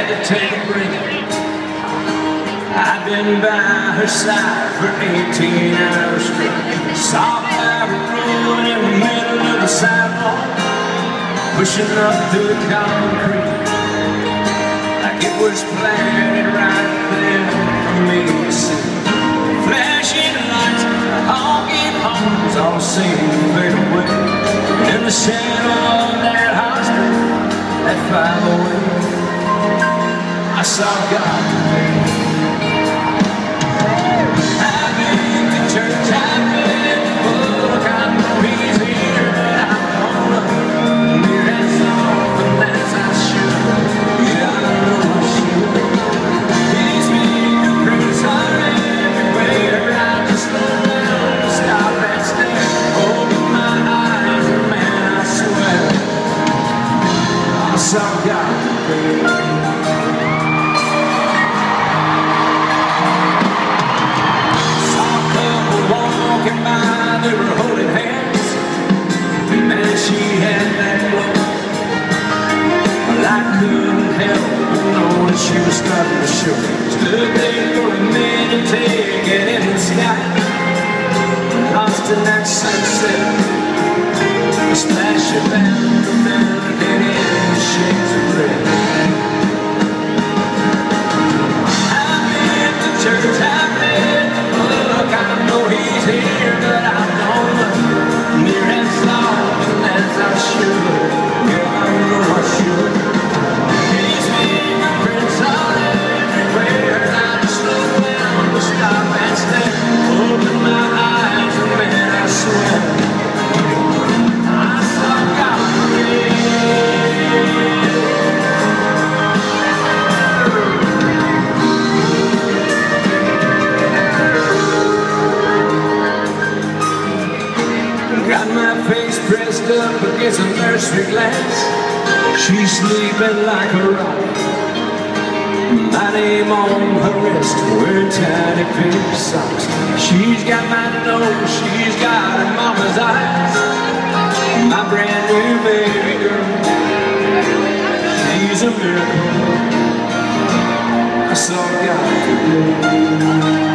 to take a break. I've been by her side for 18 hours straight. Saw the arrow rolling in the middle of the sidewalk, pushing up through the concrete, like it was planted right there for me to see. Flashing lights, honking horns, all seem to fade away in the shadow of that hospital, that 508. I saw God today. I've been to church, I've been to book, I know He's here, but I don't run near as often as I should. Yeah, I know I should. His fingerprints are everywhere. I just slow down, stop and stare, open my eyes, and man, I swear I saw God today. They were holding hands, man, she had that glow. Well, I couldn't help but know that she was starting to show. Stood there for a minute, taking in the sky, lost in that sunset, a splash of amber melted in the shades of red. I've been to church, I've been to book, I know He's here, but I near as often as I should. Yeah, I know I should. His fingerprints are everywhere. I just slow down to stop and stare, open my eyes, and man, I swear I saw God got my face pressed up against a nursery glass. She's sleeping like a rock, my name on her wrist, wearing tiny pink socks. She's got my nose, she's got her mama's eyes, my brand new baby girl, she's a miracle. I saw God today.